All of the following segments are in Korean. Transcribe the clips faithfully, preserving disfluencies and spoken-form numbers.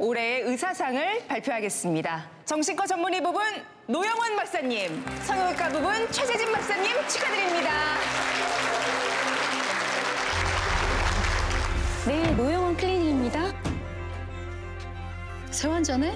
올해의 의사상을 발표하겠습니다. 정신과 전문의 부분 노영원 박사님, 성형외과 부분 최재진 박사님 축하드립니다. 네, 노영원 클리닉입니다. 술 한잔해?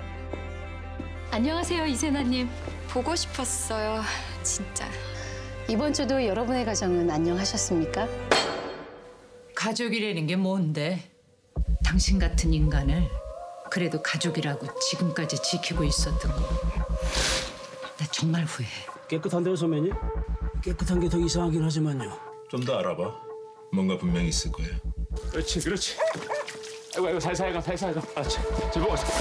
안녕하세요, 이세나님. 보고 싶었어요, 진짜. 이번 주도 여러분의 가정은 안녕하셨습니까? 가족이라는 게 뭔데? 당신 같은 인간을 그래도 가족이라고 지금까지 지키고 있었던 거. 나 정말 후회해. 깨끗한데요, 선배님? 깨끗한 게 더 이상하긴 하지만요. 좀 더 알아봐. 뭔가 분명히 있을 거야. 그렇지, 그렇지. 아이고, 아이고, 살살 가, 살살 가. 아, 제, 제 보고 있어.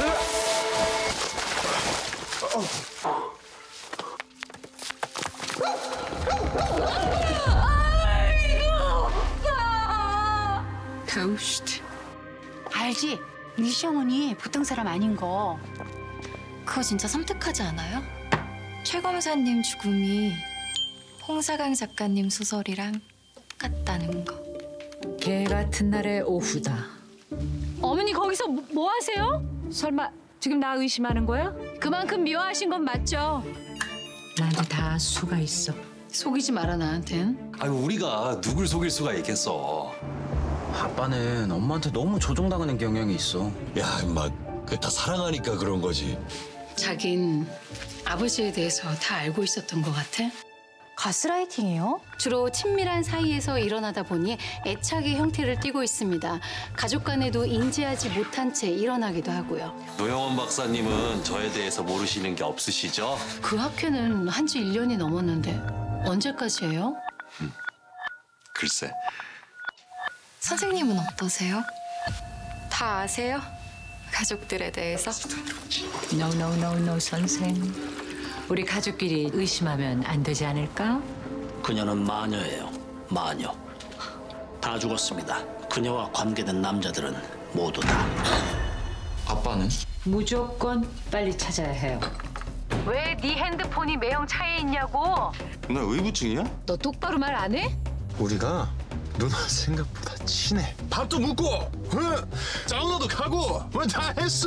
도스트. 알지? 네 시어머니 보통 사람 아닌 거. 그거 진짜 섬뜩하지 않아요? 최 검사님 죽음이 홍사강 작가님 소설이랑 똑같다는 거. 개 같은 날의 오후다. 어머니 거기서 뭐, 뭐 하세요? 설마 지금 나 의심하는 거야? 그만큼 미워하신 건 맞죠? 나한테 다 수가 있어. 속이지 마라, 나한텐. 아유, 우리가 누굴 속일 수가 있겠어. 아빠는 엄마한테 너무 조종당하는 경향이 있어. 야, 임마, 그게 다 사랑하니까 그런 거지. 자긴 아버지에 대해서 다 알고 있었던 것 같아. 가스라이팅이요? 주로 친밀한 사이에서 일어나다 보니 애착의 형태를 띠고 있습니다. 가족 간에도 인지하지 못한 채 일어나기도 하고요. 노영원 박사님은 저에 대해서 모르시는 게 없으시죠? 그 학회는 한 지 일 년이 넘었는데 언제까지예요? 음, 글쎄. 선생님은 어떠세요? 다 아세요? 가족들에 대해서? No, no, no, no, 선생. 우리 가족끼리 의심하면 안 되지 않을까? 그녀는 마녀예요, 마녀. 다 죽었습니다. 그녀와 관계된 남자들은 모두 다. 아빠는? 무조건 빨리 찾아야 해요. 왜 네 핸드폰이 매형 차에 있냐고? 누나 의부증이야? 너 똑바로 말 안 해? 우리가 누나 생각보다 친해. 밥도 묻고, 응? 사우나도 가고, 뭐 다 했어.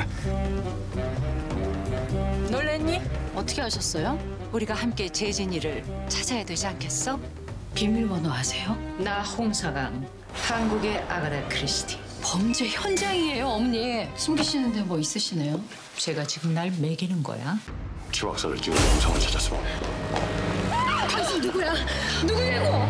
놀랬니? 어떻게 하셨어요? 우리가 함께 재진이를 찾아야 되지 않겠어? 비밀번호 아세요? 나 홍사강, 한국의 아가다 크리스티. 범죄 현장이에요, 어머니. 숨기시는데 뭐 있으시네요? 제가 지금 날 매기는 거야? 최 박사를 찍은 영상을 찾았어. 당신 누구야? 누구냐고?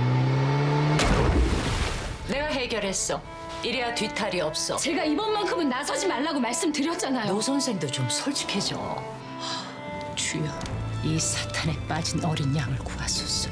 내가 해결했어. 이래야 뒤탈이 없어. 제가 이번만큼은 나서지 말라고 말씀드렸잖아요. 노 선생도 좀 솔직해져. 주여, 이 사탄에 빠진 어린 양을 구하소서.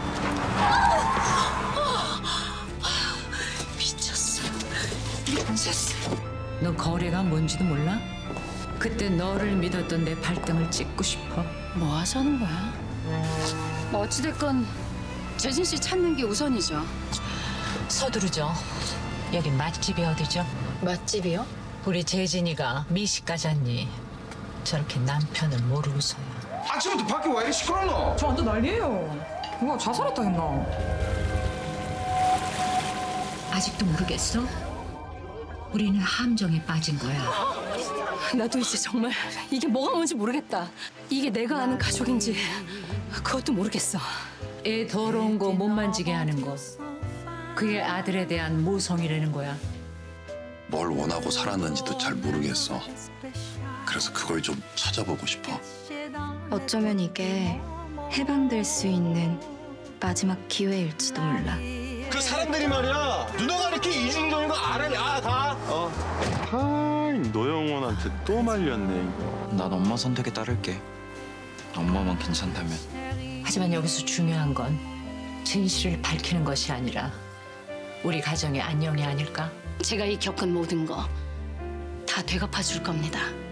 미쳤어. 미쳤어. 너 거래가 뭔지도 몰라? 그때 너를 믿었던 내 발등을 찍고 싶어. 뭐 하자는 거야? 뭐 어찌됐건 재진 씨 찾는 게 우선이죠. 서두르죠. 여기 맛집이 어디죠? 맛집이요? 우리 재진이가 미식가잖니. 저렇게 남편을 모르고서야. 아침부터 밖에 왜 이렇게 시끄럽노? 저 완전 난리예요. 누가 자살했다 했나? 아직도 모르겠어? 우리는 함정에 빠진 거야. 나도 이제 정말 이게 뭐가 뭔지 모르겠다. 이게 내가 아는 가족인지 그것도 모르겠어. 애 더러운 거 못 만지게 하는 거. 그게 아들에 대한 모성이라는 거야. 뭘 원하고 살았는지도 잘 모르겠어. 그래서 그걸 좀 찾아보고 싶어. 어쩌면 이게 해방될 수 있는 마지막 기회일지도 몰라. 그 사람들이 말이야, 누나가 이렇게 이중적인 거 알아야 다. 어. 아, 노영원한테 또 말렸네 이거. 난 엄마 선택에 따를게. 엄마만 괜찮다면. 하지만 여기서 중요한 건 진실을 밝히는 것이 아니라 우리 가정의 안녕이 아닐까? 제가 이 겪은 모든 거 다 되갚아 줄 겁니다.